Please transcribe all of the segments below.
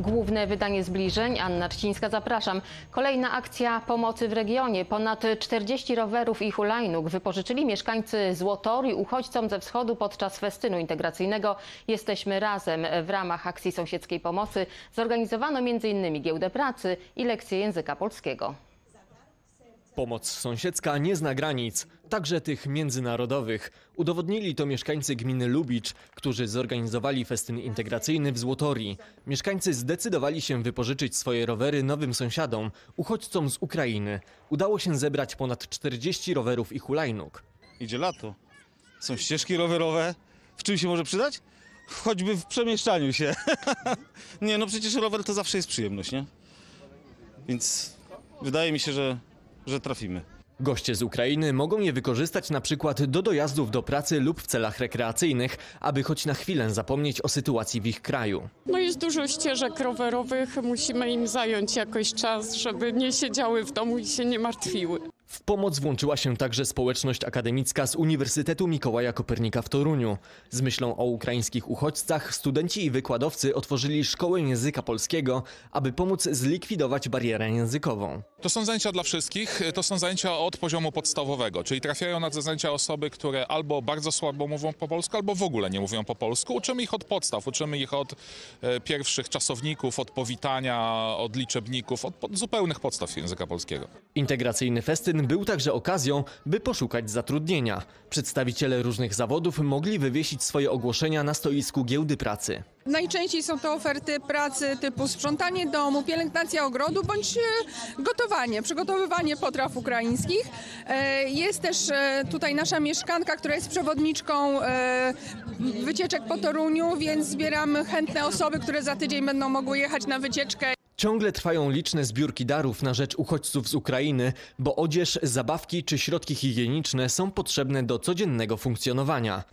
Główne wydanie Zbliżeń. Anna Trzcińska, zapraszam. Kolejna akcja pomocy w regionie. Ponad 40 rowerów i hulajnóg wypożyczyli mieszkańcy Złotorii uchodźcom ze wschodu podczas festynu integracyjnego Jesteśmy Razem. W ramach akcji sąsiedzkiej pomocy zorganizowano m.in. giełdę pracy i lekcje języka polskiego. Pomoc sąsiedzka nie zna granic, także tych międzynarodowych. Udowodnili to mieszkańcy gminy Lubicz, którzy zorganizowali festyn integracyjny w Złotorii. Mieszkańcy zdecydowali się wypożyczyć swoje rowery nowym sąsiadom, uchodźcom z Ukrainy. Udało się zebrać ponad 40 rowerów i hulajnóg. Idzie lato. Są ścieżki rowerowe. W czym się może przydać? Choćby w przemieszczaniu się. Nie, no przecież rower to zawsze jest przyjemność, nie? Więc wydaje mi się, że trafimy. Goście z Ukrainy mogą je wykorzystać na przykład do dojazdów do pracy lub w celach rekreacyjnych, aby choć na chwilę zapomnieć o sytuacji w ich kraju. No jest dużo ścieżek rowerowych, musimy im zająć jakoś czas, żeby nie siedziały w domu i się nie martwiły. W pomoc włączyła się także społeczność akademicka z Uniwersytetu Mikołaja Kopernika w Toruniu. Z myślą o ukraińskich uchodźcach studenci i wykładowcy otworzyli szkołę języka polskiego, aby pomóc zlikwidować barierę językową. To są zajęcia dla wszystkich, to są zajęcia od poziomu podstawowego, czyli trafiają na te zajęcia osoby, które albo bardzo słabo mówią po polsku, albo w ogóle nie mówią po polsku. Uczymy ich od podstaw, uczymy ich od pierwszych czasowników, od powitania, od liczebników, od zupełnych podstaw języka polskiego. Integracyjny festyn był także okazją, by poszukać zatrudnienia. Przedstawiciele różnych zawodów mogli wywiesić swoje ogłoszenia na stoisku giełdy pracy. Najczęściej są to oferty pracy typu sprzątanie domu, pielęgnacja ogrodu bądź gotowanie, przygotowywanie potraw ukraińskich. Jest też tutaj nasza mieszkanka, która jest przewodniczką wycieczek po Toruniu, więc zbieramy chętne osoby, które za tydzień będą mogły jechać na wycieczkę. Ciągle trwają liczne zbiórki darów na rzecz uchodźców z Ukrainy, bo odzież, zabawki czy środki higieniczne są potrzebne do codziennego funkcjonowania.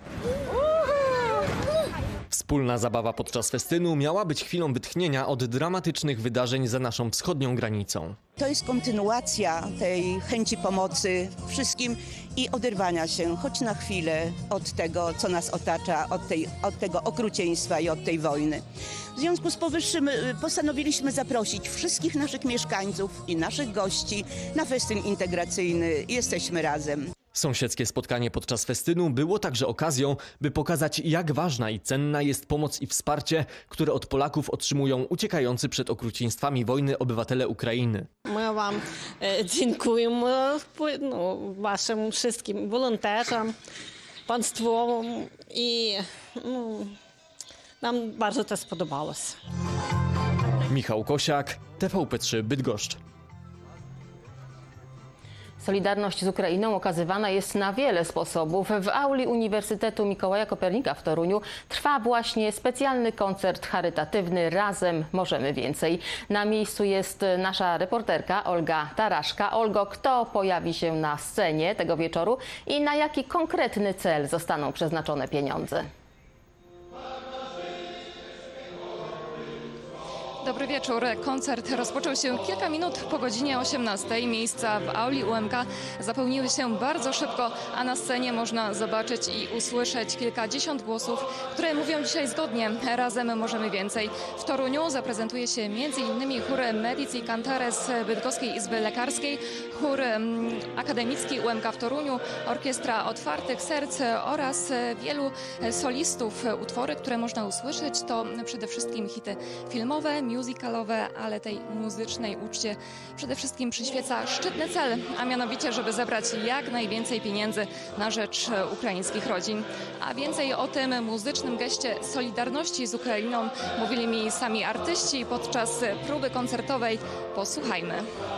Wspólna zabawa podczas festynu miała być chwilą wytchnienia od dramatycznych wydarzeń za naszą wschodnią granicą. To jest kontynuacja tej chęci pomocy wszystkim i oderwania się choć na chwilę od tego, co nas otacza, od tego okrucieństwa i od tej wojny. W związku z powyższym postanowiliśmy zaprosić wszystkich naszych mieszkańców i naszych gości na festyn integracyjny Jesteśmy Razem. Sąsiedzkie spotkanie podczas festynu było także okazją, by pokazać, jak ważna i cenna jest pomoc i wsparcie, które od Polaków otrzymują uciekający przed okrucieństwami wojny obywatele Ukrainy. My wam dziękujemy waszym wszystkim wolonterom, państwowym i nam bardzo to spodobało się. Michał Kosiak, TVP3 Bydgoszcz. Solidarność z Ukrainą okazywana jest na wiele sposobów. W auli Uniwersytetu Mikołaja Kopernika w Toruniu trwa właśnie specjalny koncert charytatywny Razem Możemy Więcej. Na miejscu jest nasza reporterka Olga Taraszka. Olgo, kto pojawi się na scenie tego wieczoru i na jaki konkretny cel zostaną przeznaczone pieniądze? Dobry wieczór. Koncert rozpoczął się kilka minut po godzinie 18. Miejsca w auli UMK zapełniły się bardzo szybko, a na scenie można zobaczyć i usłyszeć kilkadziesiąt głosów, które mówią dzisiaj zgodnie. Razem możemy więcej. W Toruniu zaprezentuje się m.in. chór Medici Cantares Bydgoskiej Izby Lekarskiej, chór akademicki UMK w Toruniu, orkiestra Otwartych Serc oraz wielu solistów. Utwory, które można usłyszeć, to przede wszystkim hity filmowe, musicalowe, ale tej muzycznej uczcie przede wszystkim przyświeca szczytny cel, a mianowicie, żeby zebrać jak najwięcej pieniędzy na rzecz ukraińskich rodzin. A więcej o tym muzycznym geście solidarności z Ukrainą mówili mi sami artyści podczas próby koncertowej. Posłuchajmy.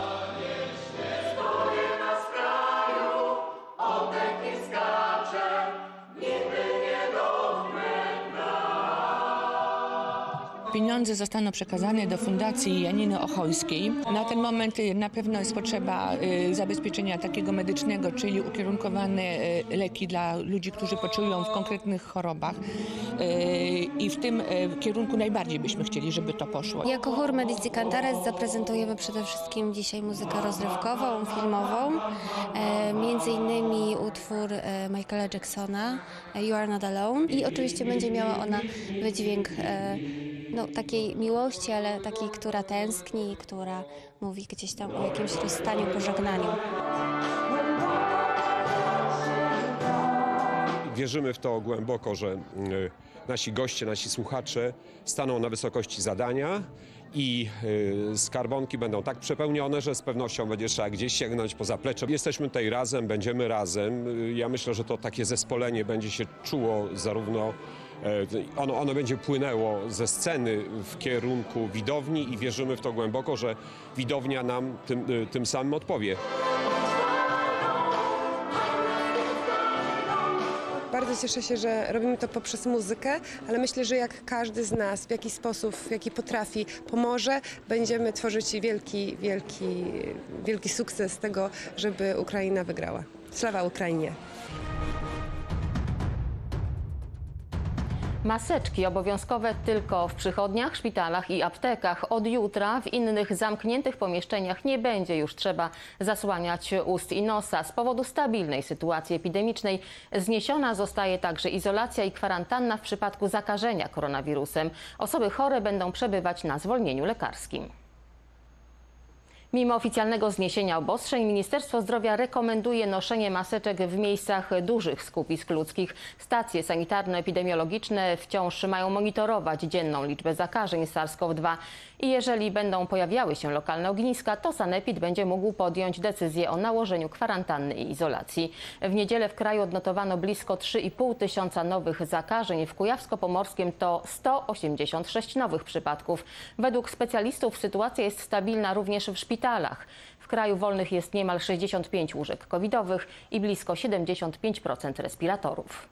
Pieniądze zostaną przekazane do Fundacji Janiny Ochojskiej. Na ten moment na pewno jest potrzeba zabezpieczenia takiego medycznego, czyli ukierunkowane leki dla ludzi, którzy poczują w konkretnych chorobach. I w tym kierunku najbardziej byśmy chcieli, żeby to poszło. Jako chór Medici Cantares zaprezentujemy przede wszystkim dzisiaj muzykę rozrywkową, filmową. Między innymi utwór Michaela Jacksona You Are Not Alone. I oczywiście będzie miała ona wydźwięk takiej miłości, ale takiej, która tęskni, która mówi gdzieś tam o jakimś rozstaniu, pożegnaniu. Wierzymy w to głęboko, że nasi goście, nasi słuchacze staną na wysokości zadania i skarbonki będą tak przepełnione, że z pewnością będzie trzeba gdzieś sięgnąć po zaplecze. Jesteśmy tutaj razem, będziemy razem. Ja myślę, że to takie zespolenie będzie się czuło zarówno, ono będzie płynęło ze sceny w kierunku widowni i wierzymy w to głęboko, że widownia nam tym samym odpowie. Bardzo cieszę się, że robimy to poprzez muzykę, ale myślę, że jak każdy z nas w jakiś sposób, w jaki potrafi, pomoże, będziemy tworzyć wielki sukces tego, żeby Ukraina wygrała. Sława Ukrainie! Maseczki obowiązkowe tylko w przychodniach, szpitalach i aptekach. Od jutra w innych zamkniętych pomieszczeniach nie będzie już trzeba zasłaniać ust i nosa. Z powodu stabilnej sytuacji epidemicznej zniesiona zostaje także izolacja i kwarantanna w przypadku zakażenia koronawirusem. Osoby chore będą przebywać na zwolnieniu lekarskim. Mimo oficjalnego zniesienia obostrzeń, Ministerstwo Zdrowia rekomenduje noszenie maseczek w miejscach dużych skupisk ludzkich. Stacje sanitarno-epidemiologiczne wciąż mają monitorować dzienną liczbę zakażeń SARS-CoV-2 i jeżeli będą pojawiały się lokalne ogniska, to sanepid będzie mógł podjąć decyzję o nałożeniu kwarantanny i izolacji. W niedzielę w kraju odnotowano blisko 3,5 tysiąca nowych zakażeń. W Kujawsko-Pomorskim to 186 nowych przypadków. Według specjalistów sytuacja jest stabilna również w szpitalach. W kraju wolnych jest niemal 65 łóżek covidowych i blisko 75% respiratorów.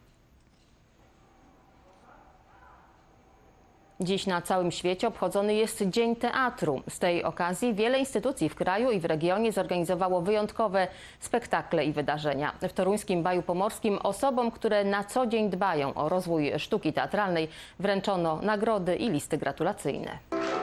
Dziś na całym świecie obchodzony jest Dzień Teatru. Z tej okazji wiele instytucji w kraju i w regionie zorganizowało wyjątkowe spektakle i wydarzenia. W toruńskim Baju Pomorskim osobom, które na co dzień dbają o rozwój sztuki teatralnej, wręczono nagrody i listy gratulacyjne.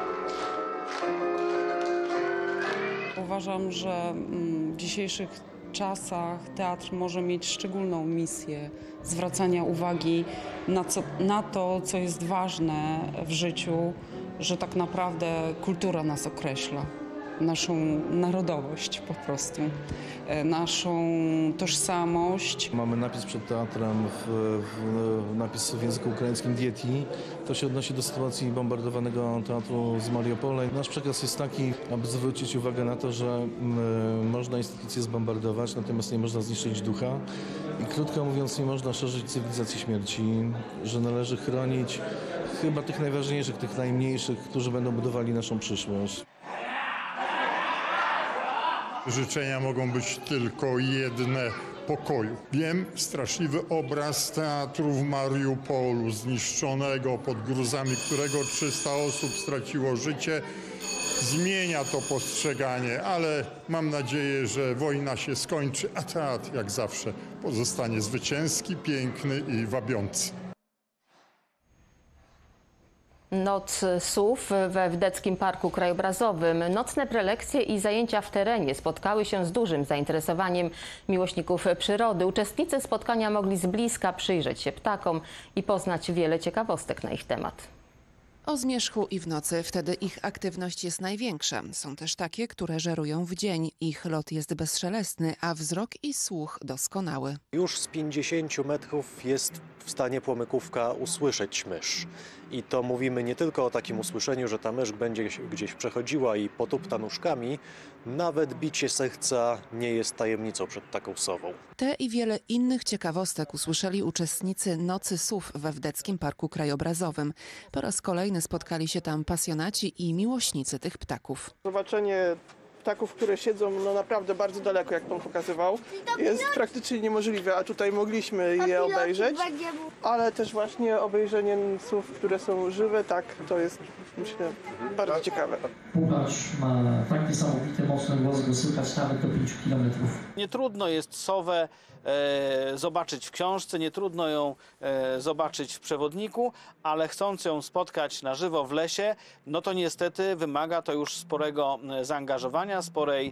Uważam, że w dzisiejszych czasach teatr może mieć szczególną misję zwracania uwagi na to, co jest ważne w życiu, że tak naprawdę kultura nas określa, naszą narodowość po prostu, naszą tożsamość. Mamy napis przed teatrem, napis w języku ukraińskim Dieti. To się odnosi do sytuacji bombardowanego teatru z Mariupola. Nasz przekaz jest taki, aby zwrócić uwagę na to, że można instytucje zbombardować, natomiast nie można zniszczyć ducha. I krótko mówiąc, nie można szerzyć cywilizacji śmierci, że należy chronić chyba tych najważniejszych, tych najmniejszych, którzy będą budowali naszą przyszłość. Życzenia mogą być tylko jedne: pokoju. Wiem, straszliwy obraz teatru w Mariupolu, zniszczonego pod gruzami, którego 300 osób straciło życie, zmienia to postrzeganie, ale mam nadzieję, że wojna się skończy, a teatr jak zawsze pozostanie zwycięski, piękny i wabiący. Noc Słów we Wdeckim Parku Krajobrazowym. Nocne prelekcje i zajęcia w terenie spotkały się z dużym zainteresowaniem miłośników przyrody. Uczestnicy spotkania mogli z bliska przyjrzeć się ptakom i poznać wiele ciekawostek na ich temat. O zmierzchu i w nocy, wtedy ich aktywność jest największa. Są też takie, które żerują w dzień. Ich lot jest bezszelestny, a wzrok i słuch doskonały. Już z 50 metrów jest w stanie płomykówka usłyszeć mysz. I to mówimy nie tylko o takim usłyszeniu, że ta mysz będzie gdzieś przechodziła i potupta nóżkami. Nawet bicie serca nie jest tajemnicą przed taką sową. Te i wiele innych ciekawostek usłyszeli uczestnicy Nocy Słów we Wdeckim Parku Krajobrazowym. Po raz kolejny spotkali się tam pasjonaci i miłośnicy tych ptaków. Zobaczenie ptaków, które siedzą naprawdę bardzo daleko, jak pan pokazywał, jest praktycznie niemożliwe, a tutaj mogliśmy je obejrzeć, ale też właśnie obejrzenie słów, które są żywe, tak, to jest, myślę, bardzo ciekawe. Pługacz ma tak niesamowity, mocny głos, go słychać nawet do 5 km. Nie trudno jest sowę zobaczyć w książce, nie trudno ją zobaczyć w przewodniku, ale chcąc ją spotkać na żywo w lesie, no to niestety wymaga to już sporego zaangażowania, sporej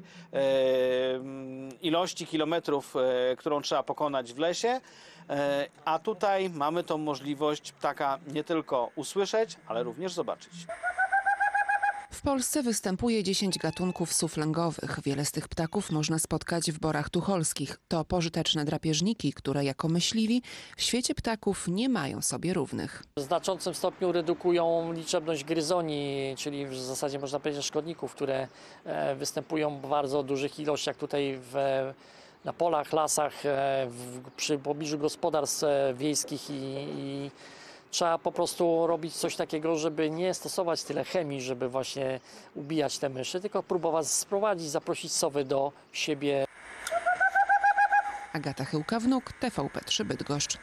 ilości kilometrów, którą trzeba pokonać w lesie. A tutaj mamy tą możliwość ptaka nie tylko usłyszeć, ale również zobaczyć. W Polsce występuje 10 gatunków sów lęgowych. Wiele z tych ptaków można spotkać w borach tucholskich. To pożyteczne drapieżniki, które jako myśliwi w świecie ptaków nie mają sobie równych. W znaczącym stopniu redukują liczebność gryzoni, czyli w zasadzie można powiedzieć szkodników, które występują w bardzo dużych ilościach tutaj na polach, lasach, przy pobliżu gospodarstw wiejskich i trzeba po prostu robić coś takiego, żeby nie stosować tyle chemii, żeby właśnie ubijać te myszy, tylko próbować sprowadzić, zaprosić sowy do siebie. Agata Chyłka-Wnuk, TVP3 Bydgoszcz.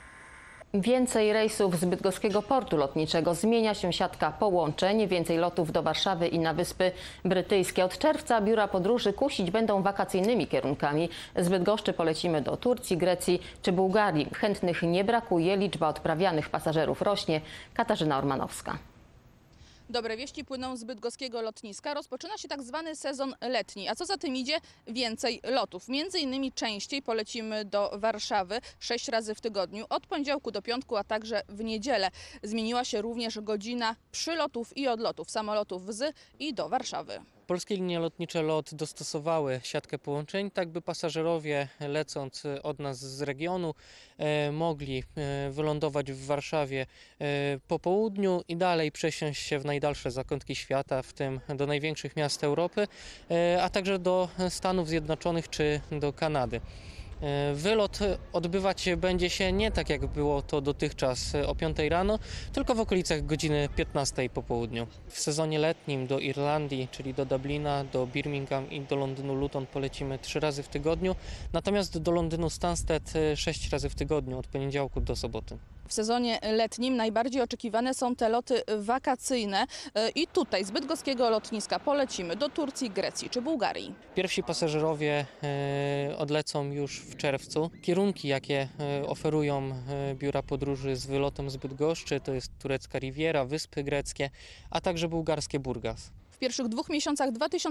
Więcej rejsów z bydgoskiego portu lotniczego, zmienia się siatka połączeń, więcej lotów do Warszawy i na Wyspy Brytyjskie. Od czerwca biura podróży kusić będą wakacyjnymi kierunkami. Z Bydgoszczy polecimy do Turcji, Grecji czy Bułgarii. Chętnych nie brakuje, liczba odprawianych pasażerów rośnie. Katarzyna Ormanowska. Dobre wieści płyną z bydgoskiego lotniska. Rozpoczyna się tak zwany sezon letni, a co za tym idzie? Więcej lotów. Między innymi częściej polecimy do Warszawy 6 razy w tygodniu, od poniedziałku do piątku, a także w niedzielę. Zmieniła się również godzina przylotów i odlotów samolotów z i do Warszawy. Polskie linie lotnicze LOT dostosowały siatkę połączeń, tak by pasażerowie lecąc od nas z regionu mogli wylądować w Warszawie po południu i dalej przesiąść się w najdalsze zakątki świata, w tym do największych miast Europy, a także do Stanów Zjednoczonych czy do Kanady. Wylot odbywać będzie się nie tak jak było to dotychczas o 5 rano, tylko w okolicach godziny 15 po południu. W sezonie letnim do Irlandii, czyli do Dublina, do Birmingham i do Londynu Luton polecimy 3 razy w tygodniu, natomiast do Londynu Stansted 6 razy w tygodniu od poniedziałku do soboty. W sezonie letnim najbardziej oczekiwane są te loty wakacyjne i tutaj z bydgoskiego lotniska polecimy do Turcji, Grecji czy Bułgarii. Pierwsi pasażerowie odlecą już w czerwcu. Kierunki, jakie oferują biura podróży z wylotem z Bydgoszczy, to jest turecka Riviera, Wyspy Greckie, a także bułgarskie Burgas. W pierwszych 2 miesiącach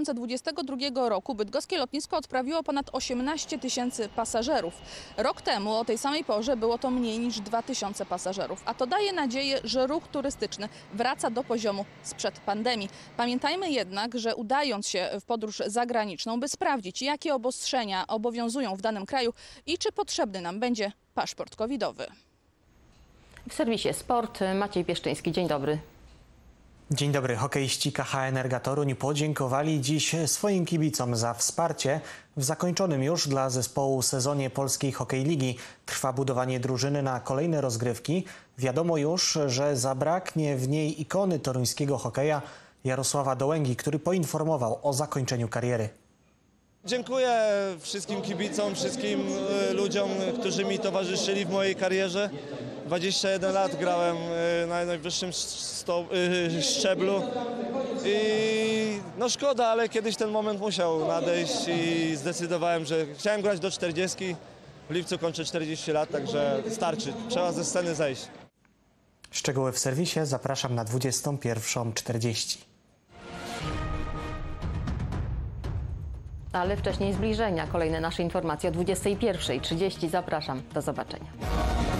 2022 roku bydgoskie lotnisko odprawiło ponad 18 000 pasażerów. Rok temu o tej samej porze było to mniej niż 2000 pasażerów, a to daje nadzieję, że ruch turystyczny wraca do poziomu sprzed pandemii. Pamiętajmy jednak, że udając się w podróż zagraniczną, by sprawdzić, jakie obostrzenia obowiązują w danym kraju i czy potrzebny nam będzie paszport covidowy. W serwisie Sport Maciej Pieszczyński. Dzień dobry. Dzień dobry. Hokeiści KHNRG Toruń podziękowali dziś swoim kibicom za wsparcie. W zakończonym już dla zespołu sezonie Polskiej Hokej Ligi trwa budowanie drużyny na kolejne rozgrywki. Wiadomo już, że zabraknie w niej ikony toruńskiego hokeja Jarosława Dołęgi, który poinformował o zakończeniu kariery. Dziękuję wszystkim kibicom, wszystkim ludziom, którzy mi towarzyszyli w mojej karierze. 21 lat grałem na najwyższym szczeblu i no szkoda, ale kiedyś ten moment musiał nadejść i zdecydowałem, że chciałem grać do 40. W lipcu kończę 40 lat, także starczy. Trzeba ze sceny zejść. Szczegóły w serwisie, zapraszam na 21:40. Ale wcześniej zbliżenia. Kolejne nasze informacje o 21:30. Zapraszam. Do zobaczenia.